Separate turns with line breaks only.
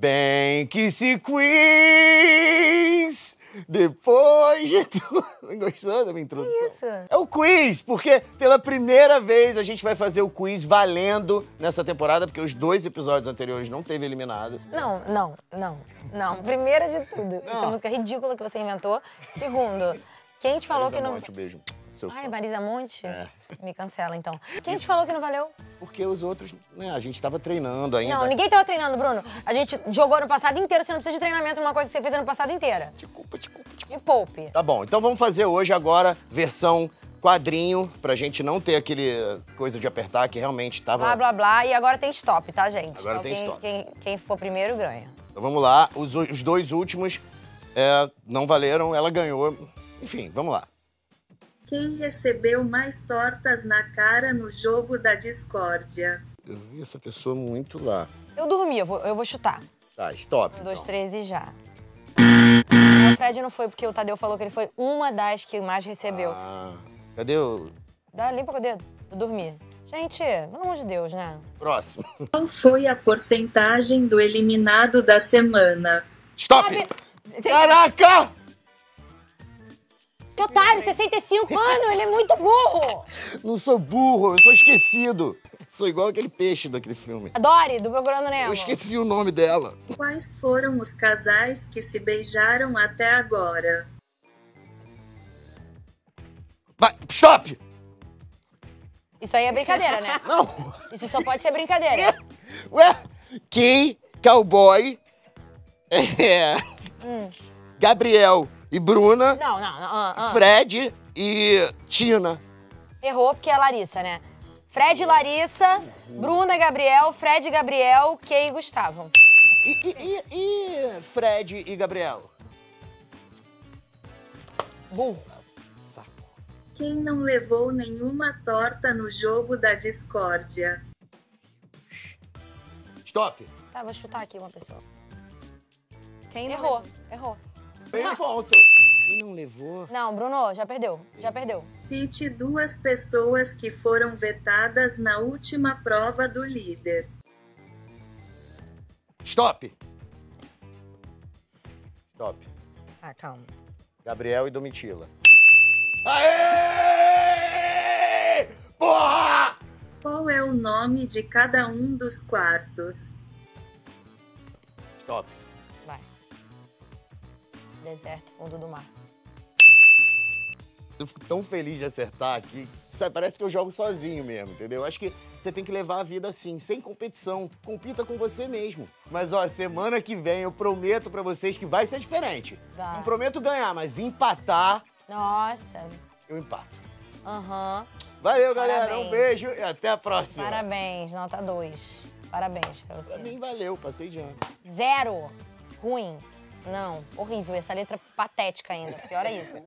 Bem que se quiz depois de tudo. Gostou da minha introdução?
Isso.
É o quiz, porque pela primeira vez a gente vai fazer o quiz valendo nessa temporada, porque os 2 episódios anteriores não teve eliminado.
Não. Primeiro de tudo,
Não.
essa música ridícula que você inventou. Segundo, quem te falou
Marisa
que não...
Monte, um beijo. Seu
Ai,
fã.
Marisa Monte?
É.
Me cancela, então. Quem te falou que não valeu?
Porque os outros, né, a gente tava treinando ainda.
Não, ninguém tava treinando, Bruno. A gente jogou no passado inteiro, você não precisa de treinamento numa coisa que você fez ano passado inteira.
Desculpa.
Me poupe.
Tá bom, então vamos fazer hoje agora versão quadrinho, pra gente não ter aquele coisa de apertar que realmente tava...
Blá, blá, blá. E agora tem stop, tá, gente?
Agora
então,
tem stop.
Quem for primeiro ganha.
Então vamos lá, os 2 últimos não valeram, ela ganhou. Enfim, vamos lá.
Quem recebeu mais tortas na cara no jogo da discórdia?
Eu vi essa pessoa muito lá.
Eu dormi, eu vou chutar.
Tá, stop.
1, 2,
então.
3 e já. O Fred não foi, porque o Tadeu falou que ele foi uma das que mais recebeu.
Ah, cadê o
Limpa com o dedo. Eu dormi. Gente, pelo amor de Deus, né?
próximo?
Qual foi a porcentagem do eliminado da semana?
Stop! Caraca!
Que otário, 65 anos, ele é muito burro.
Não sou burro, eu sou esquecido. Sou igual aquele peixe daquele filme.
A Dory, do Procurando Nemo.
Eu esqueci o nome dela.
Quais foram os casais que se beijaram até agora?
Vai, stop!
Isso aí é brincadeira, né?
Não!
Isso só pode ser brincadeira.
Ué, Kay, Cowboy, Gabriel e Bruna,
Não.
Fred e Tina.
Errou porque é Larissa, né? Fred e Larissa, Bruna, Gabriel, Fred e Gabriel, Kay e Gustavo.
E Fred e Gabriel?
Burro.
Saco.
Quem não levou nenhuma torta no jogo da discórdia?
Stop.
Tá, vou chutar aqui uma pessoa.
Quem não
Errou.
Bem ponto. E não levou?
Não, Bruno, já perdeu.
Cite 2 pessoas que foram vetadas na última prova do líder.
Stop.
Ah, calma.
Gabriel e Domitila. Aê! Porra!
Qual é o nome de cada um dos quartos?
Stop.
Vai. Deserto, fundo do mar.
Eu fico tão feliz de acertar aqui. Sabe, parece que eu jogo sozinho mesmo, entendeu? Acho que você tem que levar a vida assim, sem competição. Compita com você mesmo. Mas, ó, semana que vem eu prometo pra vocês que vai ser diferente.
Vai.
Não prometo ganhar, mas empatar,
Nossa.
eu empato.
Aham.
Valeu, galera.
Parabéns.
Um beijo e até a próxima.
Parabéns, nota 2. Parabéns pra
Pra
você.
mim valeu, passei de ano.
0. Ruim. Não, horrível. Essa letra patética ainda. Pior é isso.